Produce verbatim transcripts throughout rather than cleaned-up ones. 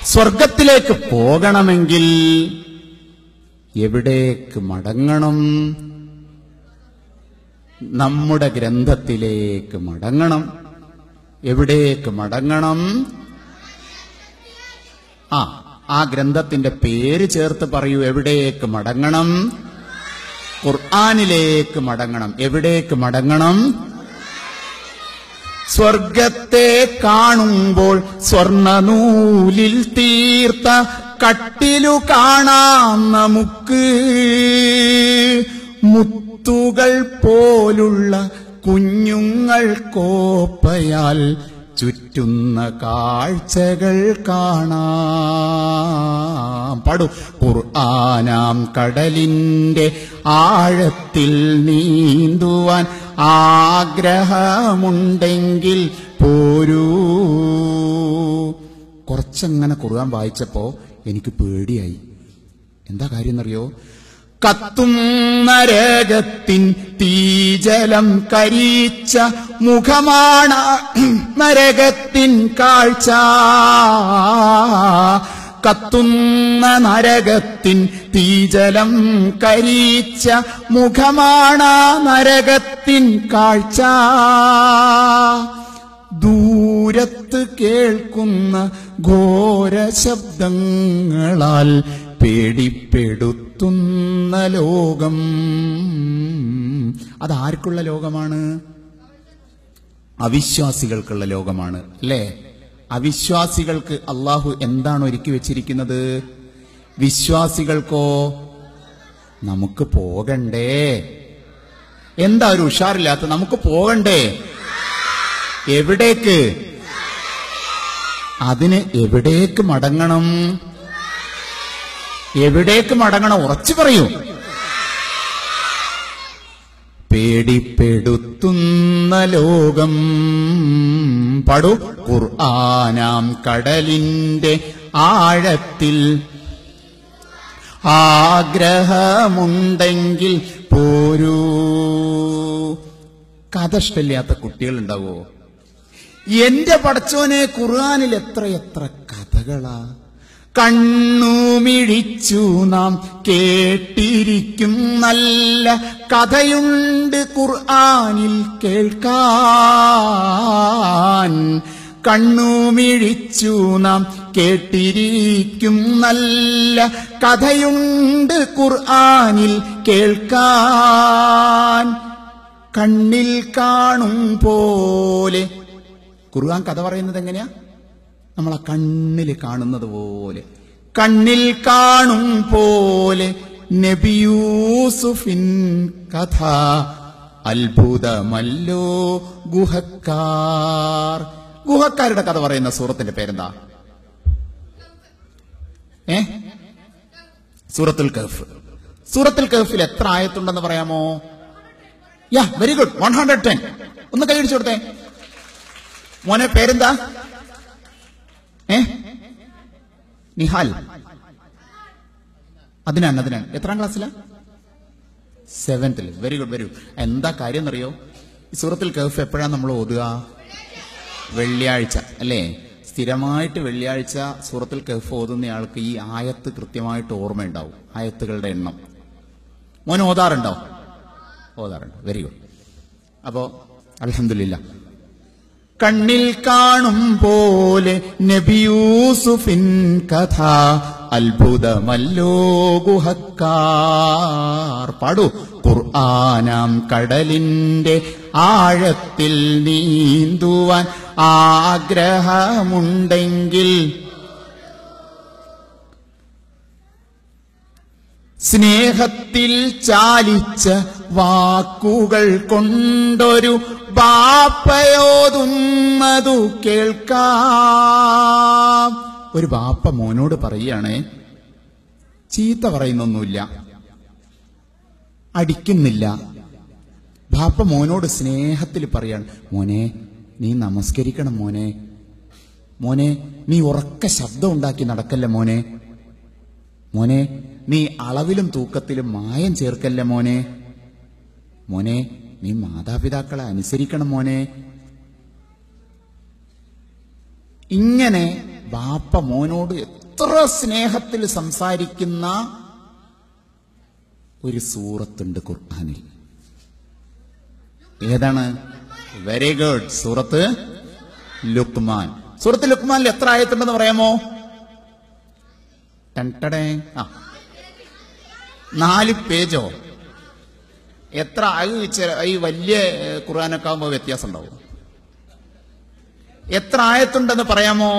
സ്വർഗത്തിലേക്ക് പോകണമെങ്കിൽ എവിടേക്ക് മടങ്ങണം? നമ്മുടെ ഗ്രന്ഥത്തിലേക്ക് മടങ്ങണം. എവിടേക്ക് മടങ്ങണം? ആ ആ ഗ്രന്ഥത്തിന്റെ പേര് ചേർത്ത് പറയൂ. എവിടേക്ക് മടങ്ങണം? ഖുർആനിലേക്ക് മടങ്ങണം. എവിടേക്ക് മടങ്ങണം? സ്വർഗത്തെ കാണുമ്പോൾ സ്വർണ്ണനൂലിൽ തീർത്ത കട്ടിലു കാണാം നമുക്ക്. മുത്തുകൾ പോലുള്ള കുഞ്ഞുങ്ങൾ കോപ്പയാൽ ചുറ്റുന്ന കാഴ്ചകൾ കാണാം. പാടു. ഖുർആനാം കടലിന്റെ ആഴത്തിൽ നീന്തുവാൻ ആഗ്രഹമുണ്ടെങ്കിൽ പോരൂ. കുറച്ചങ്ങനെ ഖുർആൻ വായിച്ചപ്പോ എനിക്ക് പേടിയായി. എന്താ കാര്യം എന്നറിയോ? കത്തും നരകത്തിൻ തീജലം കരിച്ച മുഖമാണ് നരകത്തിൻ കാഴ്ച. കത്തുന്ന നരകത്തിൻ തീജലം കരിച്ച മുഖമാണ് നരകത്തിൻ കാഴ്ച. ദൂരത്ത് കേൾക്കുന്ന ഘോര ശബ്ദങ്ങളാൽ പേടിപ്പെടുത്തുന്ന ലോകം. അതാർക്കുള്ള ലോകമാണ്? അവിശ്വാസികൾക്കുള്ള ലോകമാണ് അല്ലേ? അവിശ്വാസികൾക്ക് അള്ളാഹു എന്താണ് ഒരുക്കി വെച്ചിരിക്കുന്നത്? വിശ്വാസികൾക്കോ നമുക്ക് പോകണ്ടേ? എന്താ ഒരു ഉഷാറില്ലാത്ത? നമുക്ക് പോകണ്ടേ? എവിടേക്ക്? അതിന് എവിടേക്ക് മടങ്ങണം? എവിടേക്ക് മടങ്ങണം? ഉറച്ചു പറയൂ. പേടിപ്പെടുത്തുന്ന ലോകം. പാടു. ഖുർആനാം കടലിന്റെ ആഴത്തിൽ ആഗ്രഹമുണ്ടെങ്കിൽ പോരൂ. കഥ ഇഷ്ടമില്ലാത്ത കുട്ടികളുണ്ടാവോ? എന്റെ പടച്ചോനെ, ഖുർആനിൽ എത്ര എത്ര കഥകളാ. കണ്ണുമിഴിച്ചു നാം കേട്ടിരിക്കും നല്ല കഥയുണ്ട് ഖുർആനിൽ കേൾക്കാൻ. കണ്ണുമിഴിച്ചു നാം കേട്ടിരിക്കും നല്ല കഥയുണ്ട് ഖുർആനിൽ കേൾക്കാൻ. കണ്ണിൽ കാണും പോലെ. ഖുർആൻ കഥ പറയുന്നത് എങ്ങനെയാ? നമ്മളെ കണ്ണിൽ കാണുന്നത് പോലെ. കണ്ണിൽ കാണും പോലെ നബി യൂസുഫിൻ കഥ അത്ഭുതമല്ലോ ഗുഹക്കാർ. ഗുഹക്കാരുടെ കഥ പറയുന്ന സൂറത്തിന്റെ പേരെന്താ? ഏ സൂറത്തുൽ കഹ്ഫ്. സൂറത്തുൽ കഹ്ഫിൽ എത്ര ആയത്തുണ്ടെന്ന് പറയാമോ? Yeah very good. One hundred ten. ഒന്ന് കൈയടിച്ചു കൊടുത്തേ. മോനെ പേരെന്താ? ഏ നിഹാൽ. അതിനാണ് അതിനാണ് എത്രാം ക്ലാസ്സിലാ? സെവൻത്തിൽ. Very good very good. എന്താ കാര്യം എന്നറിയോ? ഈ സൂറത്തുൽ കഹ്ഫ് എപ്പോഴാണ് നമ്മൾ ഓതുക? വെള്ളിയാഴ്ച അല്ലേ? സ്ഥിരമായിട്ട് വെള്ളിയാഴ്ച സൂറത്തുൽ കഹ്ഫ് ഓതുന്നയാൾക്ക് ഈ ആയത്ത് കൃത്യമായിട്ട് ഓർമ്മയുണ്ടാവും, ആയത്തുകളുടെ എണ്ണം. മോൻ ഓതാറുണ്ടോ? ഓതാറുണ്ട്. Very good. അപ്പോ അൽഹംദുലില്ലാ. കണ്ണിൽ കാണും പോലെ നബി യൂസുഫിൻ കഥ അത്ഭുതമല്ലോ ഗുഹക്കാർ. പാടു. ഖുർആനാം കടലിന്റെ ആഴത്തിൽ നീന്തുവാൻ ആഗ്രഹമുണ്ടെങ്കിൽ സ്നേഹത്തിൽ ചാലിച്ച വാക്കുകൾ കൊണ്ടൊരു ബാപ്പയോതുന്നതു കേൾക്കാം. ഒരു ബാപ്പ മോനോട് പറയുകയാണ്, ചീത്ത പറയുന്നൊന്നുമില്ല, അടിക്കുന്നില്ല. ബാപ്പ മോനോട് സ്നേഹത്തിൽ പറയാണ്, മോനെ നീ നമസ്കരിക്കണം മോനെ, മോനെ നീ ഉറക്ക ശബ്ദം ഉണ്ടാക്കി നടക്കല്ല മോനെ, മോനെ നീ അളവിലും തൂക്കത്തിലും മായം ചേർക്കല്ല മോനെ, മോനെ നീ മാതാപിതാക്കളെ അനുസരിക്കണം മോനെ. ഇങ്ങനെ ബാപ്പ മോനോട് എത്ര സ്നേഹത്തിൽ സംസാരിക്കുന്ന ഒരു സൂറത്തുണ്ട് ഖുർആനിൽ. ഏതാണ്? വെരി ഗുഡ്, സൂറത്ത് ലുക്മാൻ. സൂറത്ത് ലുക്മാനിൽ എത്ര ആയത്തുണ്ടെന്ന് പറയാമോ? ടണ്ടടേ ആ നാല് പേജോ? എത്ര ഈ വലിയ ഖുർആനൊക്കെ ആകുമ്പോ വ്യത്യാസം ഉണ്ടാവും. എത്ര ആയത്തുണ്ടെന്ന് പറയാമോ?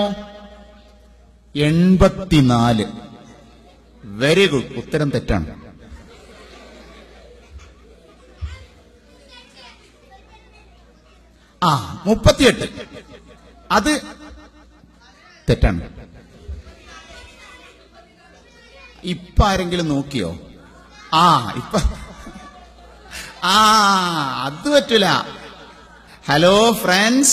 എൺപത്തിനാല്. വെരി ഗുഡ്, ഉത്തരം തെറ്റാണ്. ആ മുപ്പത്തിയെട്ട്, അത് തെറ്റാണ്. ഇപ്പൊ ആരെങ്കിലും നോക്കിയോ? ആ ഇപ്പൊ ആ അത് പറ്റൂല. Hello friends.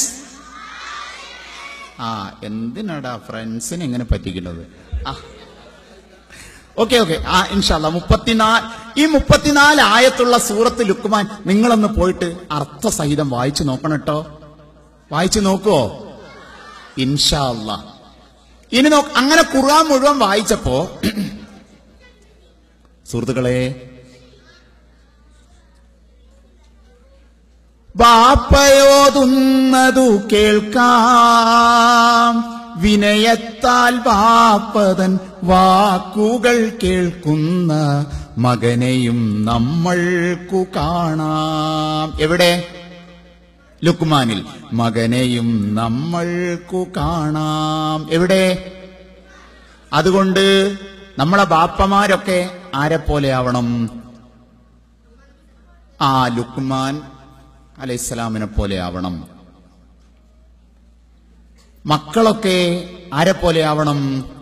ആ എന്തിനാടാ ഫ്രണ്ട്സിനെ എങ്ങനെ പറ്റിക്കുന്നത്? ആ ഓക്കെ ഓക്കെ ആ ഇൻഷാല്ലാ മുപ്പത്തിനാല് ഈ മുപ്പത്തിനാല് ആയത്തുള്ള സൂറത്ത് ലുക്മാൻ നിങ്ങളൊന്ന് പോയിട്ട് അർത്ഥസഹിതം വായിച്ചു നോക്കണം കേട്ടോ. വായിച്ചു നോക്കുവോ? ഇൻഷാല്ലാ. ഇനി നോ അങ്ങനെ ഖുർആൻ മുഴുവൻ വായിച്ചപ്പോ സുഹൃത്തുക്കളെ, ബാപ്പയോതുന്നതു കേൾക്കാം, വിനയത്താൽ ബാപ്പതൻ വാക്കുകൾ കേൾക്കുന്ന മകനെയും നമ്മൾക്കു കാണാം. എവിടെ? ലുക്മാനിൽ. മകനെയും നമ്മൾക്കു കാണാം. എവിടെ? അതുകൊണ്ട് നമ്മളെ ബാപ്പമാരൊക്കെ ആരെപ്പോലെ ആവണം? ആ ലുക്മാൻ അലൈഹിസ്സലാമിനെ പോലെ ആവണം. മക്കളൊക്കെ ആരെപ്പോലെ ആവണം?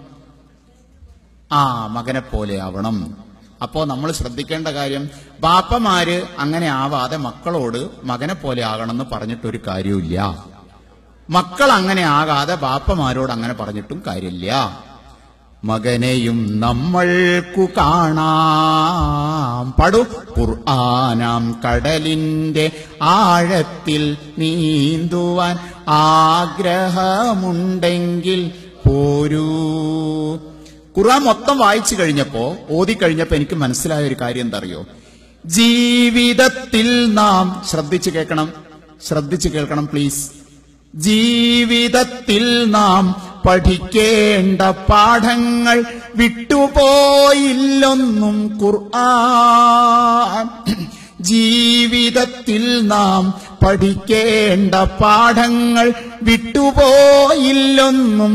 ആ മകനെ പോലെ ആവണം. അപ്പോ നമ്മൾ ശ്രദ്ധിക്കേണ്ട കാര്യം, ബാപ്പമാര് അങ്ങനെ ആവാതെ മക്കളോട് മകനെ പോലെ ആകണമെന്ന് പറഞ്ഞിട്ടൊരു കാര്യമില്ല. മക്കൾ അങ്ങനെ ആകാതെ ബാപ്പമാരോട് അങ്ങനെ പറഞ്ഞിട്ടും കാര്യമില്ല. മകനെയും നമ്മൾക്കു കാണാം. പടു ഖുർആനാം കടലിന്റെ ആഴത്തിൽ നീന്തുവാൻ ആഗ്രഹമുണ്ടെങ്കിൽ പോരൂ. ഖുർആൻ മൊത്തം വായിച്ചു കഴിഞ്ഞപ്പോ ഓതി കഴിഞ്ഞപ്പോ എനിക്ക് മനസ്സിലായ ഒരു കാര്യം എന്താ അറിയോ? ജീവിതത്തിൽ നാം ശ്രദ്ധിച്ചു കേൾക്കണം, ശ്രദ്ധിച്ചു കേൾക്കണം പ്ലീസ്. ജീവിതത്തിൽ നാം പഠിക്കേണ്ട പാഠങ്ങൾ വിട്ടുപോയില്ലൊന്നും ഖുർആൻ. ജീവിതത്തിൽ നാം പഠിക്കേണ്ട പാഠങ്ങൾ വിട്ടുപോയില്ലൊന്നും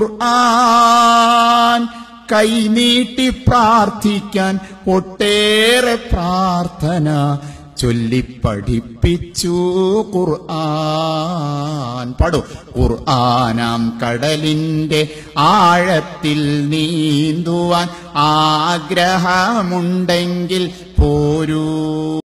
ഖുർആൻ. കൈനീട്ടി പ്രാർത്ഥിക്കാൻ ഒട്ടേറെ പ്രാർത്ഥന ചൊല്ലിപ്പഠിപ്പിച്ചു ഖുർആൻ. പാടു. ഖുർആനാം കടലിന്റെ ആഴത്തിൽ നീന്തുവാൻ ആഗ്രഹമുണ്ടെങ്കിൽ പോരൂ.